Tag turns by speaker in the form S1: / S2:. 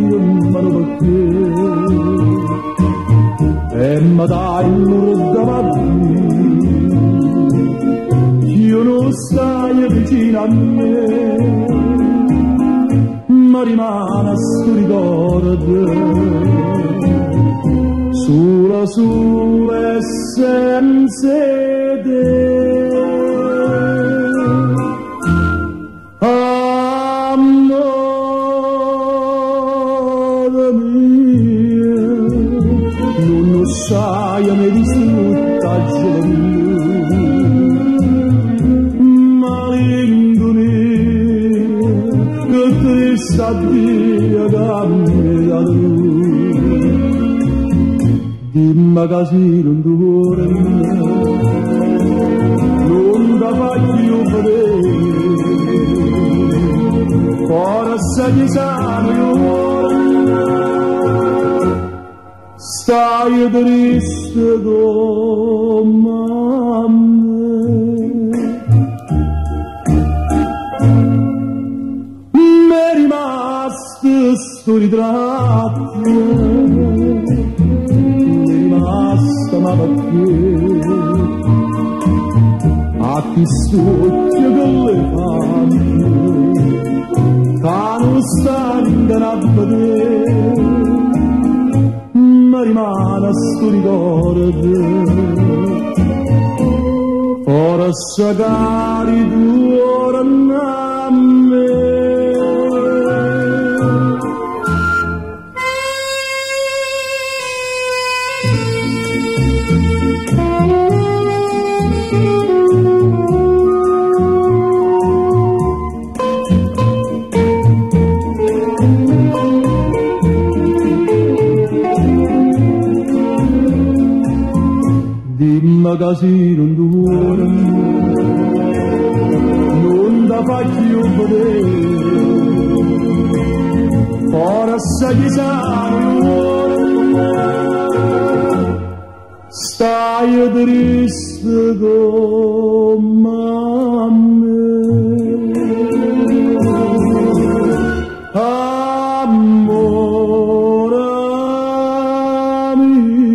S1: mano perché e mi dai il muro davanti io non stai vicino a me ma rimane sto ricordo sola sola e senza te. Amore mio, non lo sai, mi distrutta il mio, che triste addio cambia da lui. Dimmi che si non duole non da voglio vedere, forse ti sanno stai triste come me. Mi è rimasto sto ritratto, ma perché a chi stucchio che le fanno che non stanno a vedere ma rimane sto ricordo forse cari tu ora a me. Dimmi che si non duole, non da faccio vedere, forse chi sanno, stai triste come me. Amore mio,